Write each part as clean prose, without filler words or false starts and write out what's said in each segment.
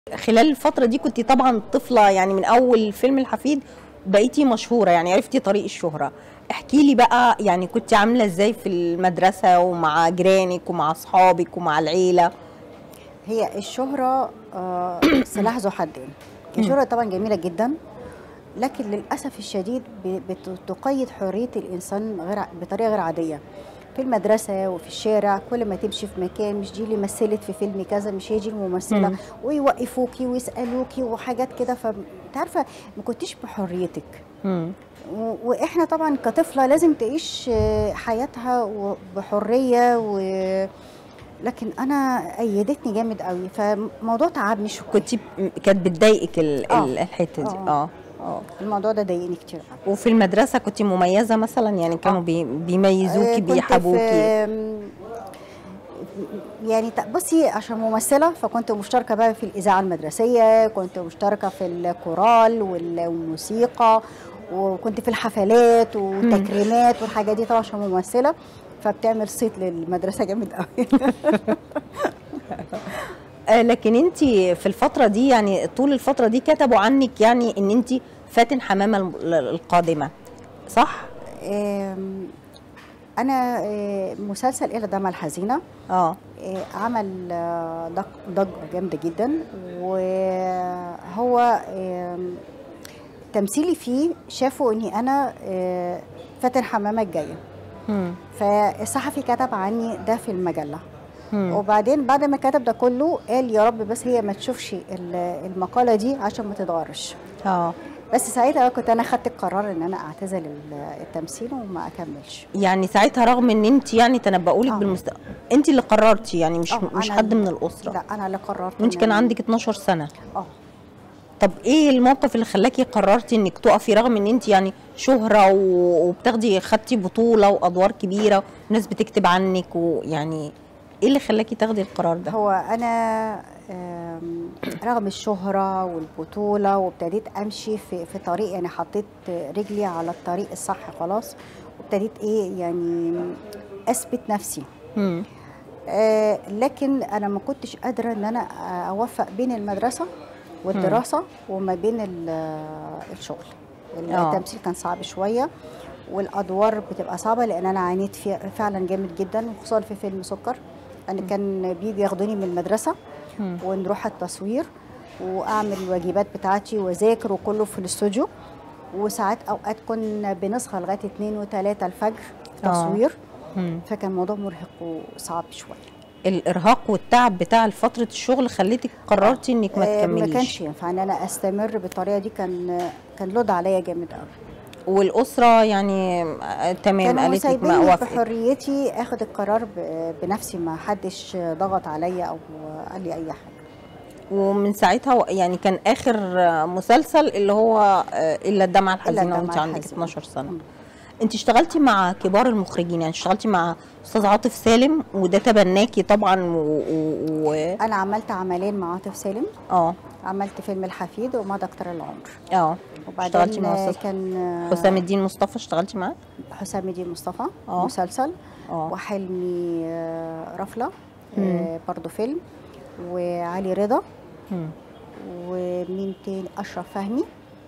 خلال الفترة دي كنت طبعا طفلة، يعني من أول فيلم الحفيد بقيتي مشهورة، يعني عرفتي طريق الشهرة. احكي لي بقى، يعني كنت عاملة ازاي في المدرسة ومع جيرانك ومع أصحابك ومع العيلة؟ هي الشهرة سلاح ذو حدين. الشهرة طبعا جميلة جدا، لكن للأسف الشديد بتقيد حرية الإنسان بطريقة غير عادية. في المدرسة وفي الشارع، كل ما تمشي في مكان، مش دي اللي مثلت في فيلم كذا، مش هي دي الممثلة، ويوقفوكي ويسألوكي وحاجات كده. فانت عارفة ما كنتيش بحريتك. مم. واحنا طبعا كطفلة لازم تعيش حياتها بحرية لكن انا ايدتني جامد قوي، فالموضوع تعبني شويه. كانت بتضايقك اه الحتة دي؟ اه اه الموضوع ده ضايقني كتير قوي. وفي المدرسة كنت مميزة مثلا؟ يعني كانوا بيميزوكي، كنت في بيحبوكي؟ يعني بصي، عشان ممثله فكنت مشتركه بقى في الاذاعه المدرسيه، كنت مشتركه في الكورال والموسيقى، وكنت في الحفلات والتكريمات والحاجات دي طبعا عشان ممثله، فبتعمل صيت للمدرسه جامد قوي. لكن انت في الفترة دي، يعني طول الفترة دي كتبوا عنك يعني ان انت فاتن حمامة القادمة، صح؟ انا مسلسل إلى دمعة الحزينة عمل ضجة جامدة جدا، وهو تمثيلي فيه شافوا اني انا فاتن حمامة الجاية، فالصحفي كتب عني ده في المجلة. وبعدين بعد ما كتب ده كله قال يا رب بس هي ما تشوفش المقالة دي عشان ما تتغرش. بس ساعتها كنت انا خدت القرار ان انا اعتزل التمثيل وما اكملش. يعني ساعتها رغم ان انت يعني تنبؤوا لك بالمستقبل، انت اللي قررتي، يعني مش حد من الاسره؟ لا انا اللي قررت. وانت كان عندك 12 سنه؟ اه. طب ايه الموقف اللي خلاكي قررتي انك تقفي رغم ان انت يعني شهره خدتي بطوله وادوار كبيره وناس بتكتب عنك، ويعني ايه اللي خلاكي تاخدي القرار ده؟ هو انا رغم الشهرة والبطولة وابتديت امشي في طريق، يعني حطيت رجلي على الطريق الصح خلاص، وابتديت يعني اثبت نفسي. لكن انا ما كنتش قادرة ان انا اوفق بين المدرسة والدراسة وما بين الشغل. التمثيل كان صعب شوية، والادوار بتبقى صعبة لان انا عانيت فيها فعلا جامد جدا، وخصوصا في فيلم سكر. انا كان بيجي ياخدوني من المدرسه ونروح التصوير واعمل الواجبات بتاعتي واذاكر وكله في الاستوديو، وساعات اوقات كنا بنصحى لغايه 2 و3 الفجر تصوير. فكان الموضوع مرهق وصعب شويه. الارهاق والتعب بتاع فتره الشغل خليتك قررتي انك ما تكمليش؟ ما كانش ينفع ان انا استمر بالطريقه دي، كان لود عليا جامد قوي. والاسره يعني تمام قالت لك ما وافقت؟ بحريتي اخد القرار بنفسي، ما حدش ضغط عليا او قال لي اي حاجه. ومن ساعتها يعني كان اخر مسلسل اللي هو الا الدمعه الحزينه وانت عندك 12 سنه. انت اشتغلتي مع كبار المخرجين، يعني اشتغلتي مع استاذ عاطف سالم وده تبناكي طبعا انا عملت عملين مع عاطف سالم. عملت فيلم الحفيد ومع دكتور العمر. وبعدين اشتغلتي مع استاذ حسام الدين مصطفى؟ اشتغلتي معاه حسام الدين مصطفى مسلسل. وحلمي رفله برضو فيلم، وعلي رضا، ومين تاني، اشرف فهمي.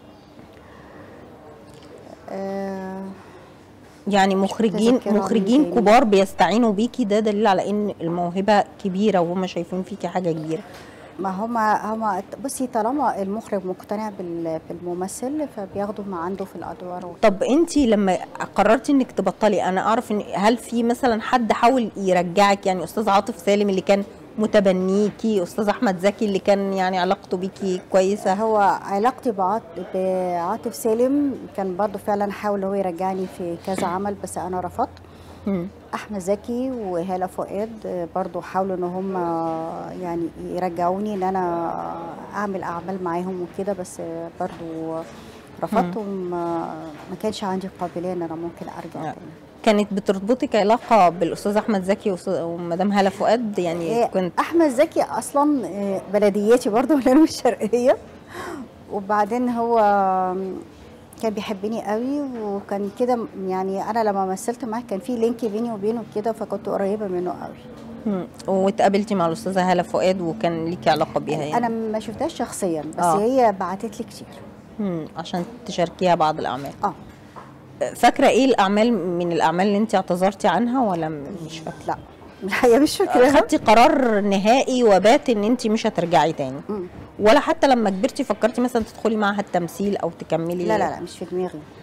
يعني مخرجين كبار بيستعينوا بيكي، ده دليل على ان الموهبه كبيره وهم شايفين فيكي حاجه كبيره. ما هما بصي، طالما المخرج مقتنع بالممثل فبياخده ما عنده في الادوار. طب انت لما قررتي انك تبطلي، انا اعرف ان هل في مثلا حد حاول يرجعك؟ يعني استاذ عاطف سالم اللي كان متبنيكي، استاذ احمد زكي اللي كان يعني علاقته بيكي كويسه؟ هو علاقتي بعاطف سالم كان برضو فعلا حاول هو يرجعني في كذا عمل، بس انا رفضت. احمد زكي وهالة فؤاد برضو حاولوا ان هم يعني يرجعوني ان انا اعمل اعمال معاهم وكده، بس برضو رفضت، وما كانش عندي قابليه ان انا ممكن ارجع تاني. كانت بتربطك علاقه بالاستاذ احمد زكي ومدام هالة فؤاد؟ يعني كنت احمد زكي اصلا بلدياتي برضو من الشرقيه، وبعدين هو كان بيحبني قوي، وكان كده يعني انا لما مثلت معاه كان في لينك بيني وبينه كده، فكنت قريبه منه قوي. واتقابلتي مع الاستاذه هاله فؤاد وكان ليكي علاقه بيها يعني؟ انا ما شفتهاش شخصيا، بس هي بعتت لي كتير عشان تشاركيها بعض الاعمال. فاكره ايه الاعمال من الاعمال اللي انت اعتذرتي عنها ولا مش فاكره؟ لا الحقيقه مش فاكره. خدتي قرار نهائي وبات ان انت مش هترجعي تاني؟ ولا حتى لما كبرتي فكرتي مثلا تدخلي معهد تمثيل او تكملي؟ لا لا لا، مش في دماغي.